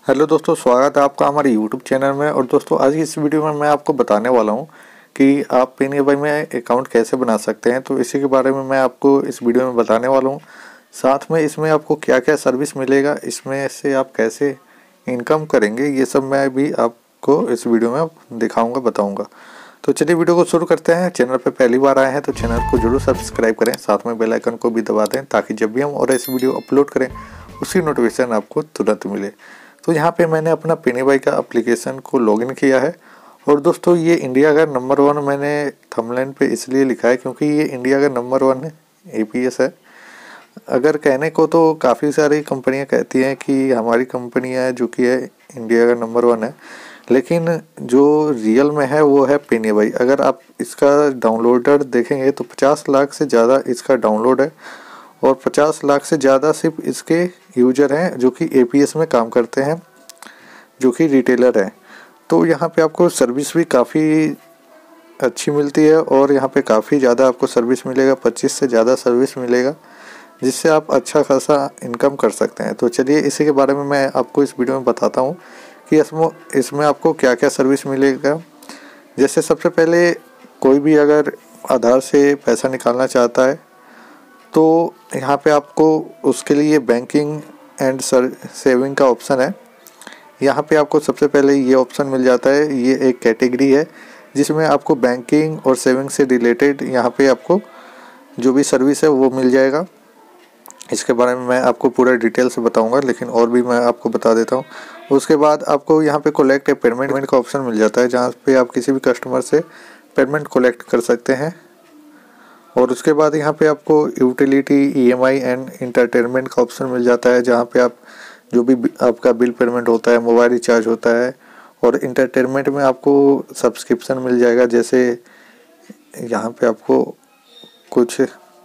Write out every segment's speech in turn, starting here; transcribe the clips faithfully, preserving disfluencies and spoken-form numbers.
Hello दोस्तों, स्वागत है आपका हमारे यूट्यूब चैनल में। और दोस्तों, आज की इस वीडियो में मैं आपको बताने वाला हूं कि आप पेनीबाई में अकाउंट कैसे बना सकते हैं। तो इसी के बारे में मैं आपको इस वीडियो में बताने वाला हूं। साथ में इसमें आपको क्या क्या सर्विस मिलेगा, इसमें से आप कैसे इनकम करेंगे, ये सब मैं भी आपको इस वीडियो में दिखाऊँगा, बताऊँगा। तो चलिए वीडियो को शुरू करते हैं। चैनल पर पहली बार आए हैं तो चैनल को जरूर सब्सक्राइब करें, साथ में बेल आइकन को भी दबा दें ताकि जब भी हम और ऐसी वीडियो अपलोड करें उसकी नोटिफिकेशन आपको तुरंत मिले। तो यहाँ पे मैंने अपना पेनीबाई का एप्लीकेशन को लॉगिन किया है। और दोस्तों, ये इंडिया का नंबर वन मैंने थंबनेल पे इसलिए लिखा है क्योंकि ये इंडिया का नंबर वन एपीएस है। अगर कहने को तो काफ़ी सारी कंपनियां कहती हैं कि हमारी कंपनी है जो कि है इंडिया का नंबर वन है, लेकिन जो रियल में है वो है पेनीबाई। अगर आप इसका डाउनलोडर देखेंगे तो पचास लाख से ज़्यादा इसका डाउनलोड है और पचास लाख से ज़्यादा सिर्फ इसके यूजर हैं जो कि एपीएस में काम करते हैं, जो कि रिटेलर है। तो यहाँ पे आपको सर्विस भी काफ़ी अच्छी मिलती है और यहाँ पे काफ़ी ज़्यादा आपको सर्विस मिलेगा, पच्चीस से ज़्यादा सर्विस मिलेगा, जिससे आप अच्छा खासा इनकम कर सकते हैं। तो चलिए इसी के बारे में मैं आपको इस वीडियो में बताता हूँ कि इसमें इसमें आपको क्या क्या सर्विस मिलेगा। जैसे सबसे पहले कोई भी अगर आधार से पैसा निकालना चाहता है तो यहाँ पे आपको उसके लिए बैंकिंग एंड सेविंग का ऑप्शन है। यहाँ पे आपको सबसे पहले ये ऑप्शन मिल जाता है। ये एक कैटेगरी है जिसमें आपको बैंकिंग और सेविंग से रिलेटेड यहाँ पे आपको जो भी सर्विस है वो मिल जाएगा। इसके बारे में मैं आपको पूरा डिटेल से बताऊंगा, लेकिन और भी मैं आपको बता देता हूँ। उसके बाद आपको यहाँ पे कोलेक्ट पेमेंट का ऑप्शन मिल जाता है, जहाँ पे आप किसी भी कस्टमर से पेमेंट कोलेक्ट कर सकते हैं। और उसके बाद यहाँ पे आपको यूटिलिटी, ईएमआई एंड इंटरटेनमेंट का ऑप्शन मिल जाता है, जहाँ पे आप जो भी आपका बिल पेमेंट होता है, मोबाइल रिचार्ज होता है। और इंटरटेनमेंट में आपको सब्सक्रिप्शन मिल जाएगा। जैसे यहाँ पे आपको कुछ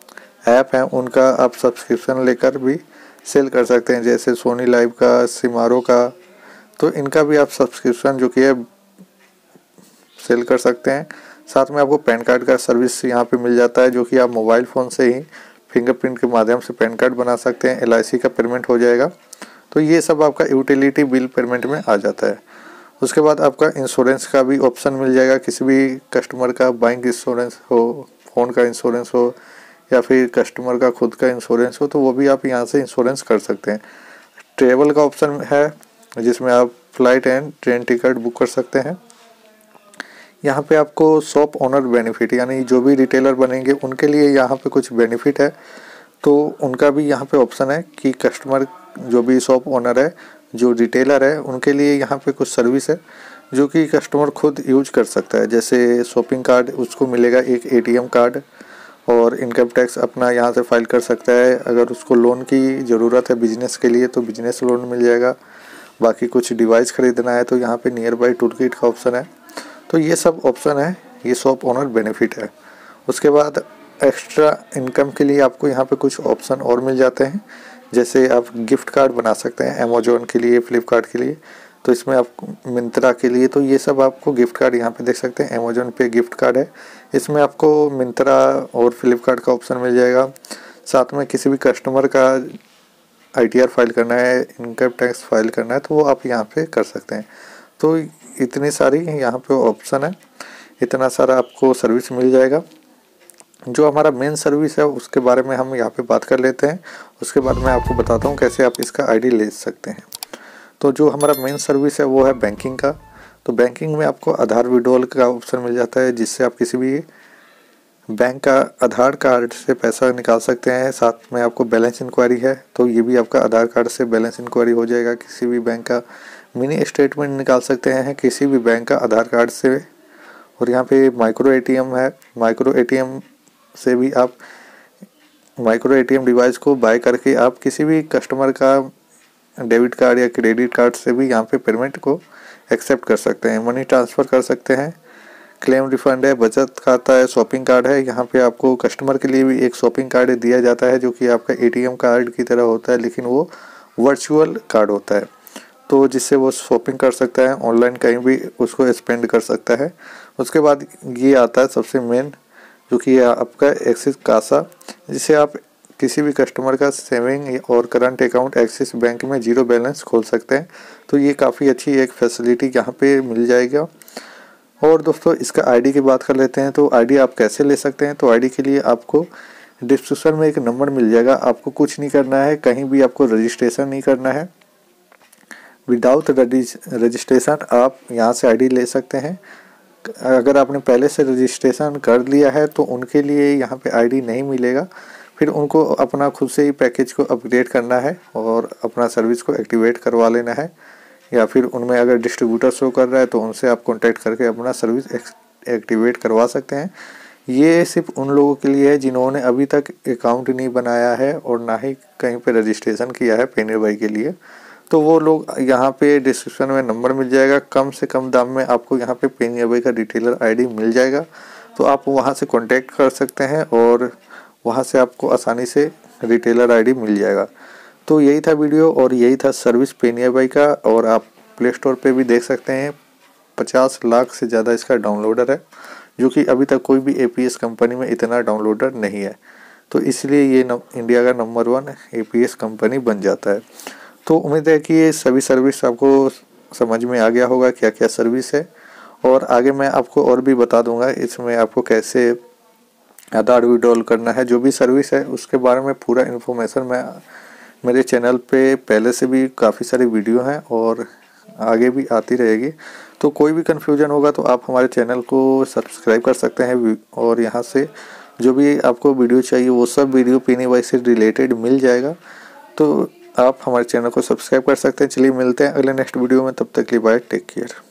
ऐप हैं, उनका आप सब्सक्रिप्शन लेकर भी सेल कर सकते हैं, जैसे सोनी लाइव का, सिमारो का। तो इनका भी आप सब्सक्रिप्शन जो कि है सेल कर सकते हैं। साथ में आपको पैन कार्ड का सर्विस यहाँ पे मिल जाता है, जो कि आप मोबाइल फ़ोन से ही फिंगरप्रिंट के माध्यम से पैन कार्ड बना सकते हैं। एलआईसी का पेमेंट हो जाएगा। तो ये सब आपका यूटिलिटी बिल पेमेंट में आ जाता है। उसके बाद आपका इंश्योरेंस का भी ऑप्शन मिल जाएगा। किसी भी कस्टमर का बाइक इंश्योरेंस हो, फ़ोन का इंश्योरेंस हो, या फिर कस्टमर का खुद का इंश्योरेंस हो, तो वो भी आप यहाँ से इंश्योरेंस कर सकते हैं। ट्रेवल का ऑप्शन है जिसमें आप flight and train ticket book कर सकते हैं। यहाँ पे आपको शॉप ओनर बेनिफिट, यानी जो भी रिटेलर बनेंगे उनके लिए यहाँ पे कुछ बेनिफिट है, तो उनका भी यहाँ पे ऑप्शन है कि कस्टमर जो भी शॉप ओनर है, जो रिटेलर है, उनके लिए यहाँ पे कुछ सर्विस है जो कि कस्टमर खुद यूज कर सकता है। जैसे शॉपिंग कार्ड उसको मिलेगा, एक एटीएम कार्ड, और इनकम टैक्स अपना यहाँ से फाइल कर सकता है। अगर उसको लोन की ज़रूरत है बिजनेस के लिए तो बिजनेस लोन मिल जाएगा। बाकी कुछ डिवाइस ख़रीदना है तो यहाँ पे नियर बाई टूल किट का ऑप्शन है। तो ये सब ऑप्शन है, ये शॉप ओनर बेनिफिट है। उसके बाद एक्स्ट्रा इनकम के लिए आपको यहाँ पे कुछ ऑप्शन और मिल जाते हैं। जैसे आप गिफ्ट कार्ड बना सकते हैं अमेजोन के लिए, फ्लिपकार्ट के लिए, तो इसमें आप मिंत्रा के लिए, तो ये सब आपको गिफ्ट कार्ड यहाँ पे देख सकते हैं। अमेजोन पे गिफ्ट कार्ड है, इसमें आपको मिंत्रा और फ्लिपकार्ट का ऑप्शन मिल जाएगा। साथ में किसी भी कस्टमर का आईटीआर फाइल करना है, इनकम टैक्स फाइल करना है, तो वो आप यहाँ पे कर सकते हैं। तो इतनी सारी यहाँ पे ऑप्शन है, इतना सारा आपको सर्विस मिल जाएगा। जो हमारा मेन सर्विस है उसके बारे में हम यहाँ पे बात कर लेते हैं। उसके बाद मैं आपको बताता हूँ कैसे आप इसका आईडी ले सकते हैं। तो जो हमारा मेन सर्विस है वो है बैंकिंग का। तो बैंकिंग में आपको आधार विड्रॉल का ऑप्शन मिल जाता है, जिससे आप किसी भी बैंक का आधार कार्ड से पैसा निकाल सकते हैं। साथ में आपको बैलेंस इंक्वायरी है, तो ये भी आपका आधार कार्ड से बैलेंस इंक्वायरी हो जाएगा। किसी भी बैंक का मिनी स्टेटमेंट निकाल सकते हैं किसी भी बैंक का आधार कार्ड से। और यहाँ पे माइक्रो एटीएम है, माइक्रो एटीएम से भी आप माइक्रो एटीएम डिवाइस को बाय करके आप किसी भी कस्टमर का डेबिट कार्ड या क्रेडिट कार्ड से भी यहाँ पे पेमेंट को एक्सेप्ट कर सकते हैं, मनी ट्रांसफ़र कर सकते हैं। क्लेम रिफंड है, बचत खाता है, शॉपिंग कार्ड है। यहाँ पे आपको कस्टमर के लिए भी एक शॉपिंग कार्ड दिया जाता है, जो कि आपका एटीएम कार्ड की तरह होता है, लेकिन वो वर्चुअल कार्ड होता है, तो जिससे वो शॉपिंग कर सकता है, ऑनलाइन कहीं भी उसको स्पेंड कर सकता है। उसके बाद ये आता है सबसे मेन, जो कि आपका एक्सिस कासा, जिसे आप किसी भी कस्टमर का सेविंग और करंट अकाउंट एक्सिस बैंक में जीरो बैलेंस खोल सकते हैं। तो ये काफ़ी अच्छी एक फैसिलिटी यहाँ पे मिल जाएगा। और दोस्तों इसका आईडी की बात कर लेते हैं। तो आईडी आप कैसे ले सकते हैं, तो आईडी के लिए आपको डिस्क्रिप्शन में एक नंबर मिल जाएगा। आपको कुछ नहीं करना है, कहीं भी आपको रजिस्ट्रेशन नहीं करना है। विदाउट रजिस्ट्रेशन आप यहाँ से आईडी ले सकते हैं। अगर आपने पहले से रजिस्ट्रेशन कर लिया है तो उनके लिए यहाँ पे आईडी नहीं मिलेगा, फिर उनको अपना खुद से ही पैकेज को अपग्रेड करना है और अपना सर्विस को एक्टिवेट करवा लेना है, या फिर उनमें अगर डिस्ट्रीब्यूटर शो कर रहा है तो उनसे आप कॉन्टैक्ट करके अपना सर्विस एक्टिवेट करवा सकते हैं। ये सिर्फ उन लोगों के लिए है जिन्होंने अभी तक अकाउंट नहीं बनाया है और ना ही कहीं पे रजिस्ट्रेशन किया है पेनियरबाई के लिए। तो वो लोग यहाँ पे डिस्क्रिप्शन में नंबर मिल जाएगा, कम से कम दाम में आपको यहाँ पे पेनियरबाई का रिटेलर आईडी मिल जाएगा। तो आप वहाँ से कांटेक्ट कर सकते हैं और वहाँ से आपको आसानी से रिटेलर आईडी मिल जाएगा। तो यही था वीडियो और यही था सर्विस पेनियरबाई का। और आप प्ले स्टोर पे भी देख सकते हैं, पचास लाख से ज़्यादा इसका डाउनलोडर है, जो कि अभी तक कोई भी एपीएस कंपनी में इतना डाउनलोडर नहीं है। तो इसलिए ये इंडिया का नंबर वन एपीएस कंपनी बन जाता है। तो उम्मीद है कि ये सभी सर्विस आपको समझ में आ गया होगा, क्या क्या सर्विस है। और आगे मैं आपको और भी बता दूंगा इसमें आपको कैसे आधार विड्रॉल करना है। जो भी सर्विस है उसके बारे में पूरा इन्फॉर्मेशन मैं मेरे चैनल पे पहले से भी काफ़ी सारी वीडियो हैं और आगे भी आती रहेगी। तो कोई भी कन्फ्यूजन होगा तो आप हमारे चैनल को सब्सक्राइब कर सकते हैं और यहाँ से जो भी आपको वीडियो चाहिए वो सब वीडियो पेनीवाइज से रिलेटेड मिल जाएगा। तो आप हमारे चैनल को सब्सक्राइब कर सकते हैं। चलिए मिलते हैं अगले नेक्स्ट वीडियो में, तब तक के लिए बाय, टेक केयर।